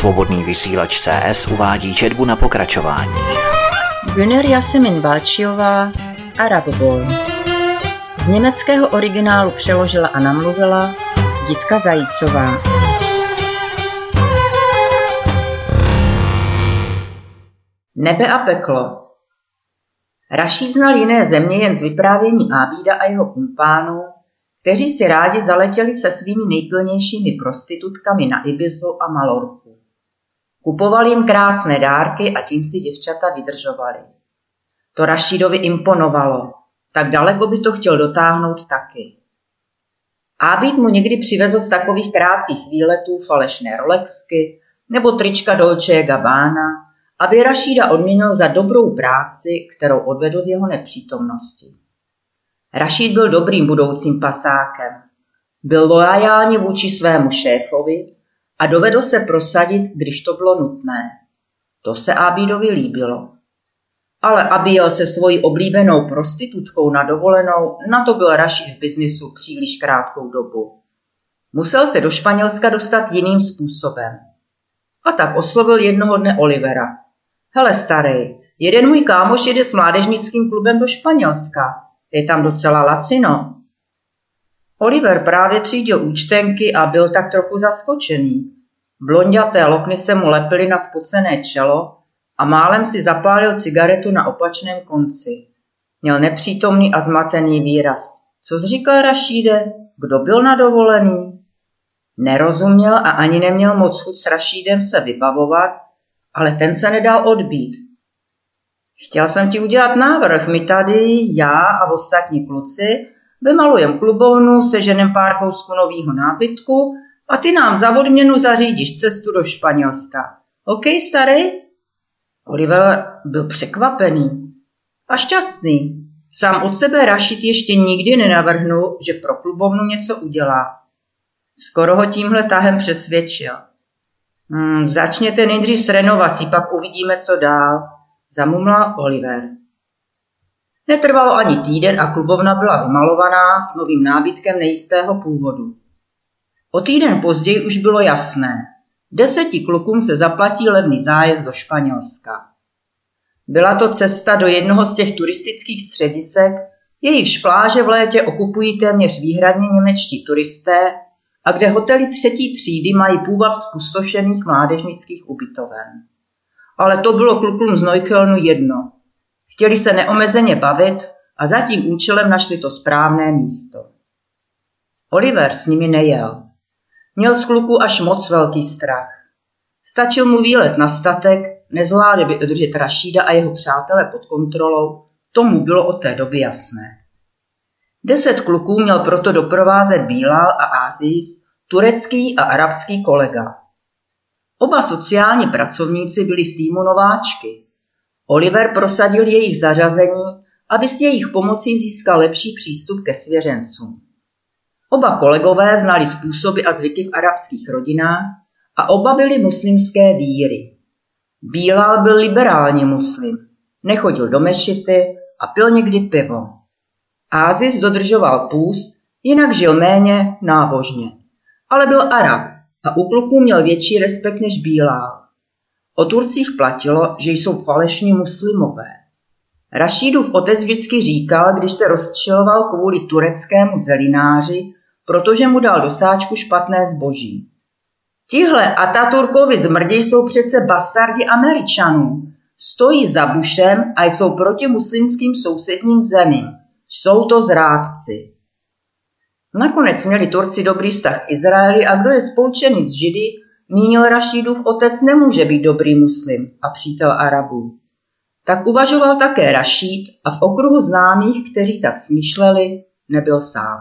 Svobodný vysílač CS uvádí četbu na pokračování. Güner Yasemin Balčiová, Arab Boy. Z německého originálu přeložila a namluvila Jitka Zajícová. Nebe a peklo. Rašíd znal jiné země jen z vyprávění Ábída a jeho kumpánů, kteří si rádi zaletěli se svými nejplnějšími prostitutkami na Ibizu a Malorku. Kupovali jim krásné dárky a tím si děvčata vydržovali. To Rašídovi imponovalo, tak daleko by to chtěl dotáhnout taky. Ábíd mu někdy přivezl z takových krátkých výletů falešné Rolexky nebo trička Dolce & Gabbana, aby Rašída odměnil za dobrou práci, kterou odvedl v jeho nepřítomnosti. Rašíd byl dobrým budoucím pasákem. Byl loajální vůči svému šéfovi a dovedl se prosadit, když to bylo nutné. To se Ábídovi líbilo. Ale aby jel se svojí oblíbenou prostitutkou na dovolenou, na to byl Rašíd v biznisu příliš krátkou dobu. Musel se do Španělska dostat jiným způsobem. A tak oslovil jednoho dne Olivera. Hele starej, jeden můj kámoš jede s mládežnickým klubem do Španělska. Je tam docela lacino. Oliver právě třídil účtenky a byl tak trochu zaskočený. Blonďaté lokny se mu lepily na spocené čelo a málem si zapálil cigaretu na opačném konci. Měl nepřítomný a zmatený výraz. Co jsi říkal, Rašíde? Kdo byl na dovolený? Nerozuměl a ani neměl moc chuť s Rašídem se vybavovat, ale ten se nedal odbít. Chtěl jsem ti udělat návrh, my tady, já a ostatní kluci, vymalujem klubovnu, seženem pár kousků novýho nábytku a ty nám za odměnu zařídíš cestu do Španělska. OK, starý? Oliver byl překvapený a šťastný. Sám od sebe Rašíd ještě nikdy nenavrhnul, že pro klubovnu něco udělá. Skoro ho tímhle tahem přesvědčil. Začněte nejdřív s renovací, pak uvidíme, co dál, zamumlal Oliver. Netrvalo ani týden a klubovna byla vymalovaná s novým nábytkem nejistého původu. O týden později už bylo jasné. 10 klukům se zaplatí levný zájezd do Španělska. Byla to cesta do jednoho z těch turistických středisek, jejichž pláže v létě okupují téměř výhradně němečtí turisté a kde hotely 3. třídy mají půvab zpustošených mládežnických ubytoven. Ale to bylo klukům z Neuköllnu jedno. Chtěli se neomezeně bavit a za tím účelem našli to správné místo. Oliver s nimi nejel. Měl z kluků až moc velký strach. Stačil mu výlet na statek, nezvládl by udržet Rašída a jeho přátele pod kontrolou, tomu bylo od té doby jasné. 10 kluků měl proto doprovázet Bílal a Aziz, turecký a arabský kolega. Oba sociální pracovníci byli v týmu nováčky. Oliver prosadil jejich zařazení, aby s jejich pomocí získal lepší přístup ke svěřencům. Oba kolegové znali způsoby a zvyky v arabských rodinách a oba byli muslimské víry. Bílal byl liberální muslim, nechodil do mešity a pil někdy pivo. Aziz dodržoval půst, jinak žil méně nábožně, ale byl Arab a u kluků měl větší respekt než Bílal. O Turcích platilo, že jsou falešní muslimové. Rašídův otec vždycky říkal, když se rozčiloval kvůli tureckému zelináři, protože mu dal do sáčku špatné zboží. Tihle Ataturkovi zmrdi jsou přece bastardi Američanů. Stojí za Bushem a jsou proti muslimským sousedním zemím. Jsou to zrádci. Nakonec měli Turci dobrý vztah k Izraeli a kdo je spolčený s Židy, mínil Rašídův otec nemůže být dobrý muslim a přítel Arabů. Tak uvažoval také Rašíd a v okruhu známých, kteří tak smýšleli, nebyl sám.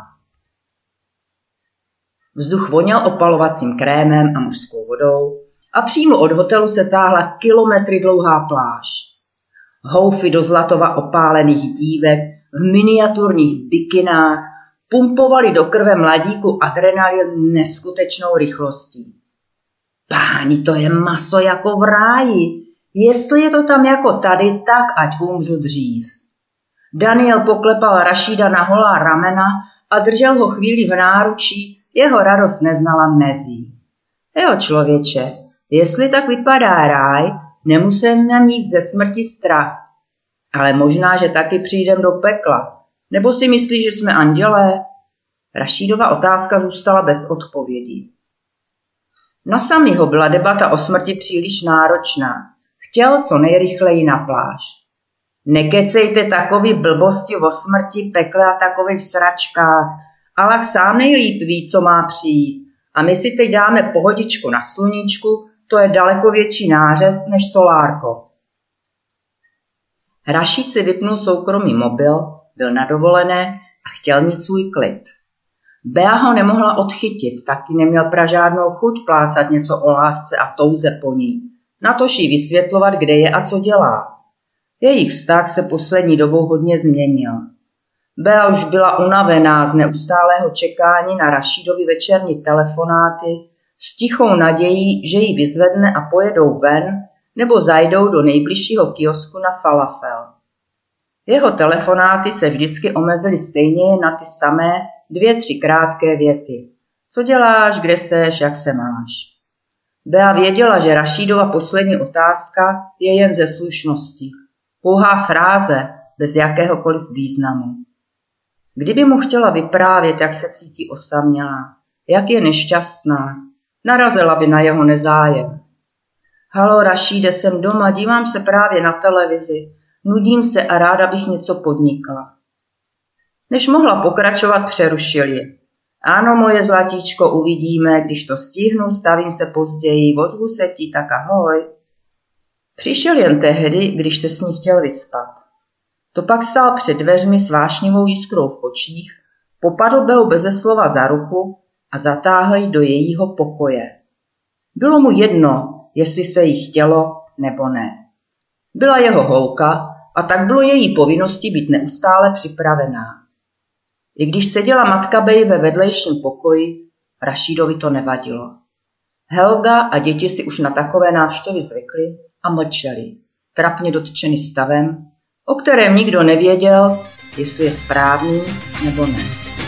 Vzduch voněl opalovacím krémem a mužskou vodou a přímo od hotelu se táhla kilometry dlouhá pláž. Houfy do zlatova opálených dívek v miniaturních bikinách pumpovali do krve mladíku adrenalin neskutečnou rychlostí. Páni, to je maso jako v ráji. Jestli je to tam jako tady, tak ať umřu dřív. Daniel poklepal Rašída na holá ramena a držel ho chvíli v náručí, jeho radost neznala mezí. Jo člověče, Jestli tak vypadá ráj, nemusíme mít ze smrti strach. Ale možná, že taky přijdem do pekla. Nebo si myslíš, že jsme andělé? Rašídova otázka zůstala bez odpovědi. Na Samiho byla debata o smrti příliš náročná. Chtěl co nejrychleji na pláž. Nekecejte takový blbosti o smrti, pekle a takových sračkách. Allah sám nejlíp ví, co má přijít. A my si teď dáme pohodičku na sluníčku, to je daleko větší nářez než solárko. Rašíd si vypnul soukromý mobil, byl na dovolené a chtěl mít svůj klid. Bea ho nemohla odchytit, taky neměl pražádnou chuť plácat něco o lásce a touze po ní. Natož jí vysvětlovat, kde je a co dělá. Jejich vztah se poslední dobou hodně změnil. Bea už byla unavená z neustálého čekání na Rašídovi večerní telefonáty s tichou nadějí, že ji vyzvedne a pojedou ven nebo zajdou do nejbližšího kiosku na falafel. Jeho telefonáty se vždycky omezily stejně na ty samé 2-3 krátké věty. Co děláš, kde seš, jak se máš? Bea věděla, že Rašídova poslední otázka je jen ze slušnosti. Pouhá fráze, bez jakéhokoliv významu. Kdyby mu chtěla vyprávět, jak se cítí osamělá, jak je nešťastná, narazila by na jeho nezájem. Halo, Rašíde, jsem doma, dívám se právě na televizi, nudím se a ráda bych něco podnikla. Než mohla pokračovat, přerušil ji. Ano, moje zlatíčko, uvidíme, když to stihnu, stavím se později, ozvu se ti, tak ahoj. Přišel jen tehdy, když se s ní chtěl vyspat. To pak stál před dveřmi s vášnivou jiskrou v očích, popadl Beu beze slova za ruku a zatáhl ji do jejího pokoje. Bylo mu jedno, jestli se jí chtělo nebo ne. Byla jeho holka a tak bylo její povinností být neustále připravená. I když seděla matka Bey ve vedlejším pokoji, Rašídovi to nevadilo. Helga a děti si už na takové návštěvy zvykly a mlčeli, trapně dotčeni stavem, o kterém nikdo nevěděl, jestli je správný nebo ne.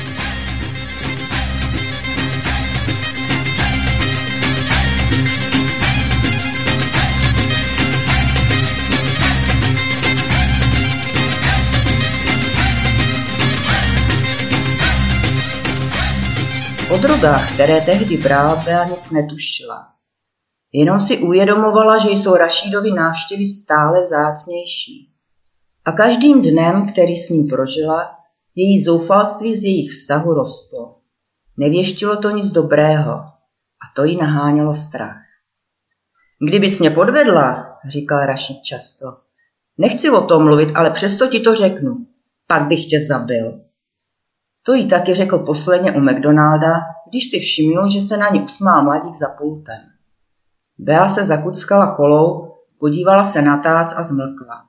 O drogách, které tehdy brala, Bea nic netušila. Jenom si uvědomovala, že jsou Rašídovy návštěvy stále vzácnější. A každým dnem, který s ním prožila, její zoufalství z jejich vztahu rostlo. Nevěštilo to nic dobrého a to jí nahánělo strach. Kdybys mě podvedla, říkal Rašíd často, nechci o tom mluvit, ale přesto ti to řeknu, pak bych tě zabil. To jí taky řekl posledně u McDonalda, když si všimnul, že se na ní usmál mladík za pultem. Bea se zakuckala kolou, podívala se na tác a zmlkla.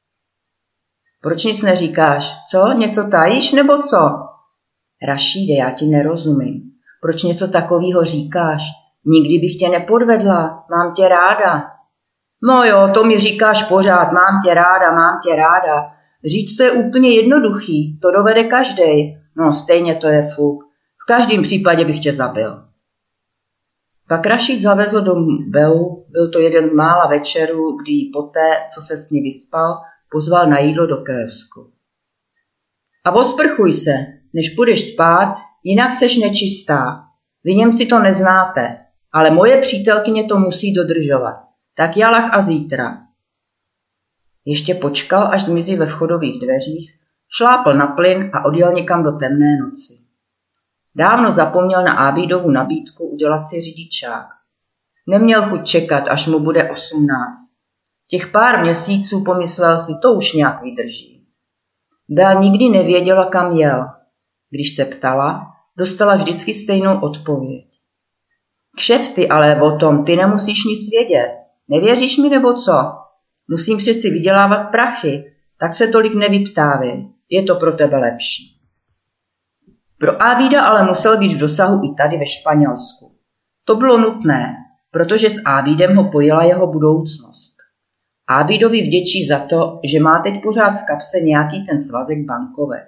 Proč nic neříkáš? Co? Něco tajíš nebo co? Rašíde, já ti nerozumím. Proč něco takového říkáš? Nikdy bych tě nepodvedla, mám tě ráda. No jo, to mi říkáš pořád, mám tě ráda. Říct to je úplně jednoduchý, to dovede každej. No stejně to je fuk. V každém případě bych tě zabil. Pak Rašíd zavezl do Beu, byl to jeden z mála večerů, kdy ji poté, co se s ní vyspal, pozval na jídlo do kiosku. A osprchuj se, než půjdeš spát, jinak seš nečistá. Vy Němci to neznáte, ale moje přítelkyně to musí dodržovat. Tak jalach a zítra. Ještě počkal, až zmizí ve vchodových dveřích, šlápl na plyn a odjel někam do temné noci. Dávno zapomněl na Ábídovu nabídku udělat si řidičák. Neměl chuť čekat, až mu bude 18. Těch pár měsíců, pomyslel si, to už nějak vydrží. Bea nikdy nevěděla, kam jel. Když se ptala, dostala vždycky stejnou odpověď. Kšefty, ale o tom ty nemusíš nic vědět. Nevěříš mi nebo co? Musím přeci vydělávat prachy, tak se tolik nevyptávej. Je to pro tebe lepší. Pro Ábída ale musel být v dosahu i tady ve Španělsku. To bylo nutné, protože s Ábídem ho pojila jeho budoucnost. Ábídovi vděčí za to, že má teď pořád v kapse nějaký ten svazek bankovek.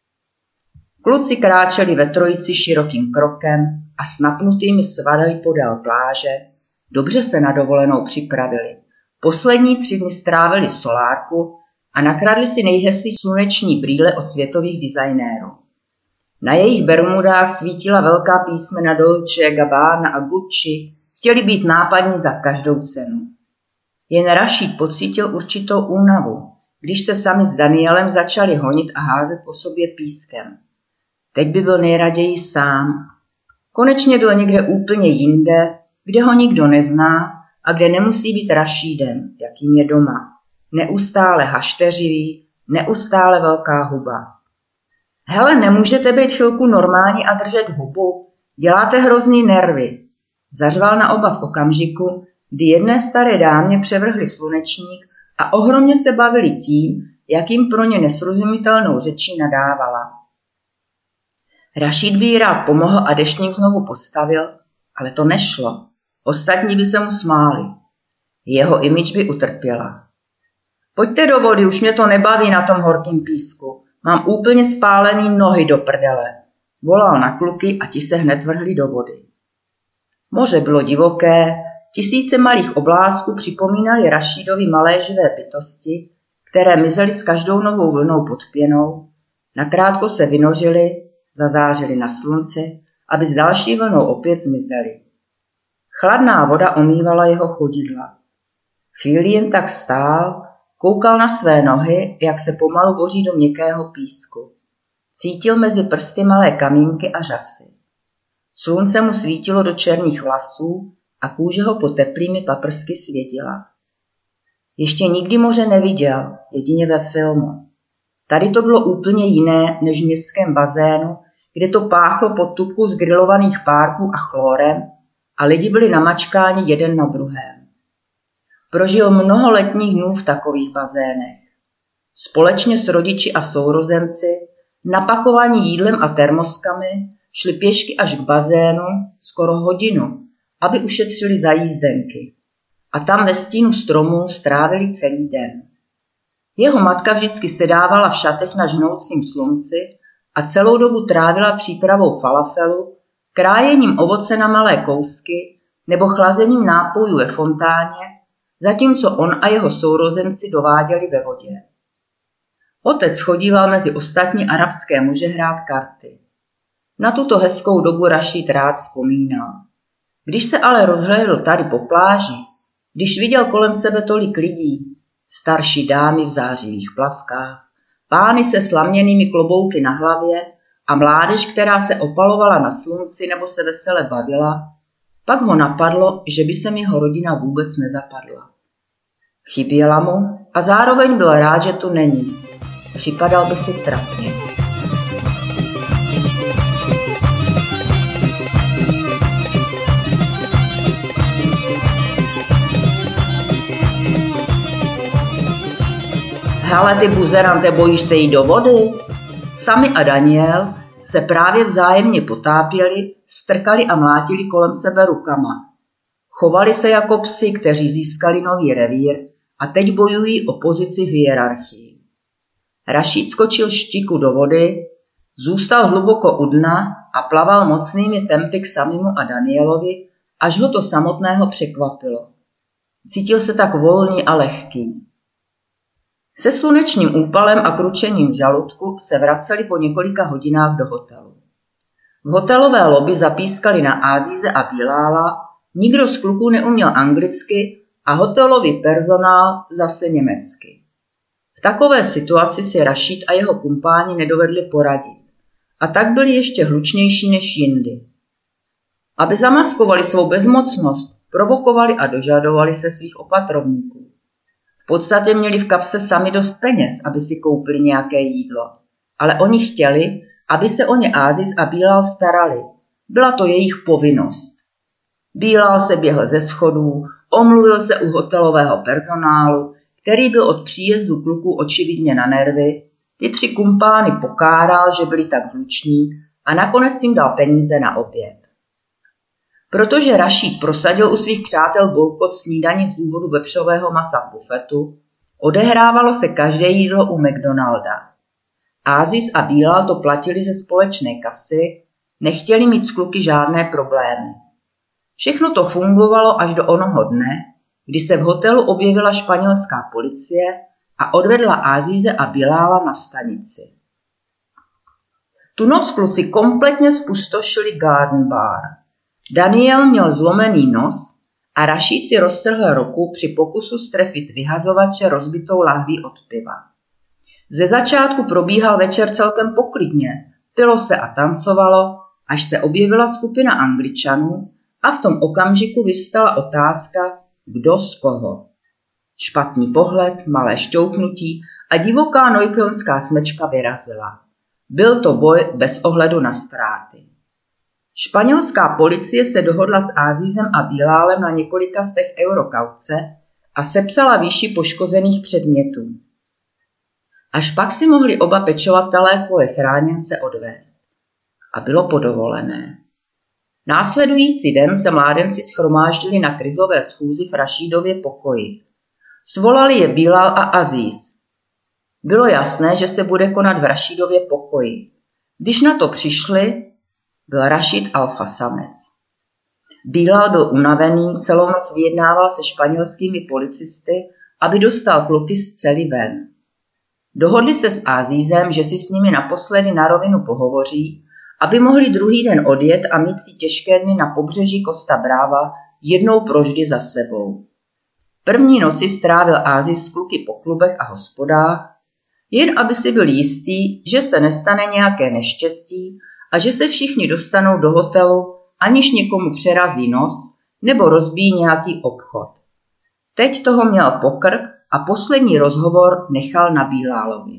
Kluci kráčeli ve trojici širokým krokem a s napnutými svaly podél pláže, Dobře se na dovolenou připravili. Poslední 3 dny strávili v solárku a nakradli si nejhezčí sluneční brýle od světových designérů. Na jejich bermudách svítila velká písmena Dolce, Gabbana a Gucci, chtěli být nápadní za každou cenu. Jen Rašíd pocítil určitou únavu, když se sami s Danielem začali honit a házet po sobě pískem. Teď by byl nejraději sám. Konečně byl někde úplně jinde, kde ho nikdo nezná a kde nemusí být Rašídem, jakým je doma. Neustále hašteřivý, neustále velká huba. Hele, nemůžete být chvilku normální a držet hubu? Děláte hrozný nervy. Zařval na oba v okamžiku, kdy jedné staré dámě převrhli slunečník a ohromně se bavili tím, jak jim pro ně nesrozumitelnou řečí nadávala. Rašíd by jí rád pomohl a deštník znovu postavil, ale to nešlo. Ostatní by se mu smáli. Jeho image by utrpěla. Pojďte do vody, už mě to nebaví na tom horkým písku. Mám úplně spálený nohy do prdele. Volal na kluky a ti se hned vrhli do vody. Moře bylo divoké, tisíce malých oblázků připomínaly Rašídovi malé živé bytosti, které mizely s každou novou vlnou pod pěnou, nakrátko se vynořily, zazářily na slunci, aby s další vlnou opět zmizely. Chladná voda omývala jeho chodidla. Chvíli jen tak stál, koukal na své nohy, jak se pomalu boří do měkkého písku. Cítil mezi prsty malé kamínky a řasy. Slunce mu svítilo do černých vlasů a kůže ho pod teplými paprsky svědila. Ještě nikdy moře neviděl, jedině ve filmu. Tady to bylo úplně jiné než v městském bazénu, kde to páchlo pod tubku zgrilovaných párků a chlórem a lidi byli namačkáni jeden na druhém. Prožil mnoho letních dnů v takových bazénech. Společně s rodiči a sourozenci, napakovaní jídlem a termoskami, šli pěšky až k bazénu skoro hodinu, aby ušetřili za jízdenky. A tam ve stínu stromů strávili celý den. Jeho matka vždycky sedávala v šatech na žnoucím slunci a celou dobu trávila přípravou falafelu, krájením ovoce na malé kousky nebo chlazením nápojů ve fontáně, zatímco on a jeho sourozenci dováděli ve vodě. Otec chodíval mezi ostatní arabské muže hrát karty. Na tuto hezkou dobu Rašíd rád vzpomínal. Když se ale rozhlédl tady po pláži, když viděl kolem sebe tolik lidí, starší dámy v zářivých plavkách, pány se slaměnými klobouky na hlavě a mládež, která se opalovala na slunci nebo se vesele bavila, pak ho napadlo, že by se jeho rodina vůbec nezapadla. Chyběla mu a zároveň byl rád, že tu není. Připadal by si trapně. Hele ty buzerante, bojíš se jít do vody? Sami a Daniel se právě vzájemně potápěli, strkali a mlátili kolem sebe rukama. Chovali se jako psi, kteří získali nový revír a teď bojují o pozici v hierarchii. Rašíd skočil štiku do vody, zůstal hluboko u dna a plaval mocnými tempy k Samimu a Danielovi, až ho to samotného překvapilo. Cítil se tak volný a lehký. Se slunečním úpalem a kručením v žaludku se vraceli po několika hodinách do hotelu. V hotelové lobby zapískali na Azíze a Bilála, nikdo z kluků neuměl anglicky a hotelový personál zase německy. V takové situaci si Rašíd a jeho kumpáni nedovedli poradit a tak byli ještě hlučnější než jindy. Aby zamaskovali svou bezmocnost, provokovali a dožadovali se svých opatrovníků. V podstatě měli v kapse sami dost peněz, aby si koupili nějaké jídlo, ale oni chtěli, aby se o ně Aziz a Bílal starali. Byla to jejich povinnost. Bílal se běhl ze schodů, omluvil se u hotelového personálu, který byl od příjezdu kluků očividně na nervy, ty 3 kumpány pokáral, že byli tak hluční a nakonec jim dal peníze na oběd. Protože Rašíd prosadil u svých přátel bojkot snídaní z důvodu vepřového masa v bufetu, odehrávalo se každé jídlo u McDonalda. Aziz a Bílal to platili ze společné kasy, nechtěli mít s kluky žádné problémy. Všechno to fungovalo až do onoho dne, kdy se v hotelu objevila španělská policie a odvedla Azíze a Bilála na stanici. Tu noc kluci kompletně spustošili Garden Bar. Daniel měl zlomený nos a Rašíd si roztrhl ruku při pokusu strefit vyhazovače rozbitou lahví od piva. Ze začátku probíhal večer celkem poklidně, pilo se a tancovalo, až se objevila skupina Angličanů a v tom okamžiku vyvstala otázka, kdo z koho. Špatný pohled, malé šťouknutí a divoká neukonská smečka vyrazila. Byl to boj bez ohledu na ztráty. Španělská policie se dohodla s Azízem a Bilálem na několika stech euro kauce a sepsala výši poškozených předmětů. Až pak si mohli oba pečovatelé svoje chráněnce odvést. A bylo podovolené. Následující den se mládenci shromáždili na krizové schůzi v Rašídově pokoji. Svolali je Bilál a Azíz. Bylo jasné, že se bude konat v Rašídově pokoji. Když na to přišli, byl Rašíd alfa samec. Bilál byl unavený, celou noc vyjednával se španělskými policisty, aby dostal kluky z cely ven. Dohodli se s Azízem, že si s nimi naposledy na rovinu pohovoří, aby mohli druhý den odjet a mít si těžké dny na pobřeží Costa Brava jednou provždy za sebou. První noci strávil Azíz s kluky po klubech a hospodách, jen aby si byl jistý, že se nestane nějaké neštěstí a že se všichni dostanou do hotelu, aniž někomu přerazí nos nebo rozbíjí nějaký obchod. Teď toho měl pokrk a poslední rozhovor nechal na Bilálovi.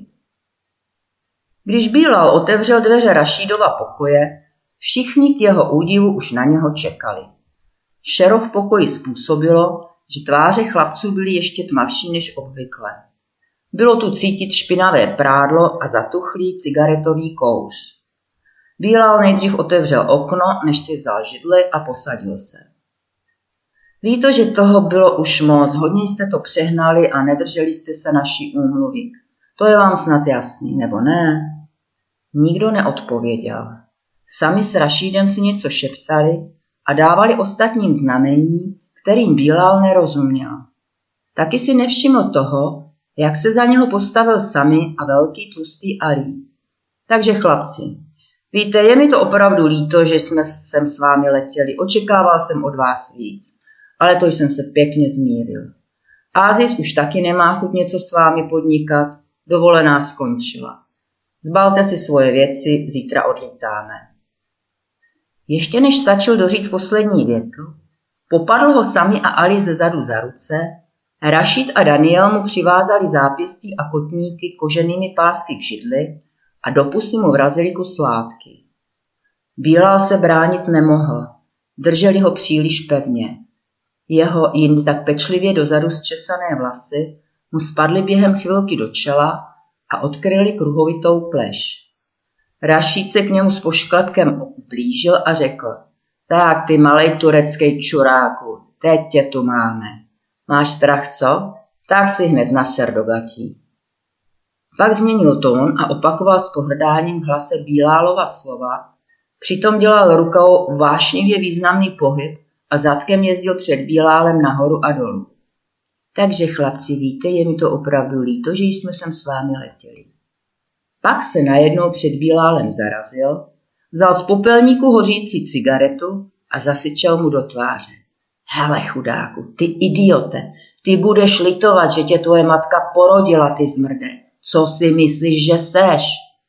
Když Bilál otevřel dveře Rašídova pokoje, všichni k jeho údivu už na něho čekali. Šero v pokoji způsobilo, že tváře chlapců byly ještě tmavší než obvykle. Bylo tu cítit špinavé prádlo a zatuchlý cigaretový kouř. Bilál nejdřív otevřel okno, než si vzal židli a posadil se. Víte, že toho bylo už moc, hodně jste to přehnali a nedrželi jste se naší úmluvy. To je vám snad jasný, nebo ne? Nikdo neodpověděl. Sami s Rašídem si něco šeptali a dávali ostatním znamení, kterým Bilál nerozuměl. Taky si nevšiml toho, jak se za něho postavil Sami a velký tlustý Ali. Takže chlapci, víte, je mi to opravdu líto, že jsme sem s vámi letěli, očekával jsem od vás víc, ale to jsem se pěkně zmíril. Azíz už taky nemá chuť něco s vámi podnikat, dovolená skončila. Zbalte si svoje věci, zítra odlítáme. Ještě než stačil doříct poslední větu, popadl ho Sami a Ali zezadu za ruce, Rašíd a Daniel mu přivázali zápěstí a kotníky koženými pásky k židli a do pusy mu vrazili kus látky. Bilál se bránit nemohl, drželi ho příliš pevně. Jeho jindy tak pečlivě dozadu zčesané vlasy mu spadly během chvilky do čela a odkryly kruhovitou pleš. Rašíd se k němu s pošklepkem blížil a řekl: Tak ty malej turecký čuráku, teď tě tu máme. Máš strach, co? Tak si hned naser do gatí. Pak změnil tón a opakoval s pohrdáním v hlase Bilálova slova, přitom dělal rukou vášnivě významný pohyb a zadkem jezdil před Bilálem nahoru a dolů. Takže chlapci, víte, je mi to opravdu líto, že jsme sem s vámi letěli. Pak se najednou před Bilálem zarazil, vzal z popelníku hořící cigaretu a zasyčel mu do tváře. Hele chudáku, ty idiote, ty budeš litovat, že tě tvoje matka porodila, ty zmrde. Co si myslíš, že seš?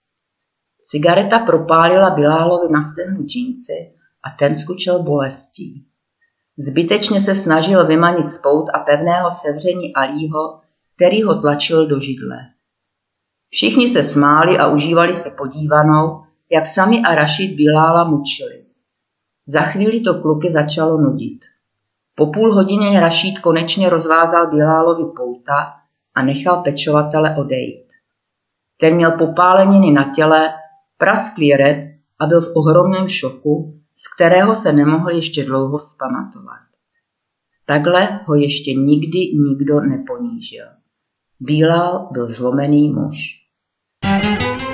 Cigareta propálila Bilálovi na stehnu džínci a ten skučel bolestí. Zbytečně se snažil vymanit z pout a pevného sevření Alího, který ho tlačil do židle. Všichni se smáli a užívali se podívanou, jak Sami a Rašíd Bilála mučili. Za chvíli to kluky začalo nudit. Po půl hodině Rašíd konečně rozvázal Bilálovi pouta a nechal pečovatele odejít. Ten měl popáleniny na těle, prasklý rec a byl v ohromném šoku, z kterého se nemohl ještě dlouho vzpamatovat. Takhle ho ještě nikdy nikdo neponížil. Bilál byl zlomený muž.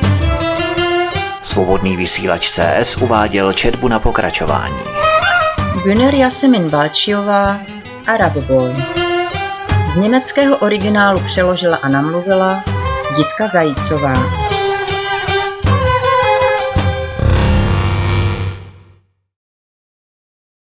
Svobodný vysílač CS uváděl četbu na pokračování. Güner Yasemin Balčiová, Arab Boy. Z německého originálu přeložila a namluvila Jitka Zajícová.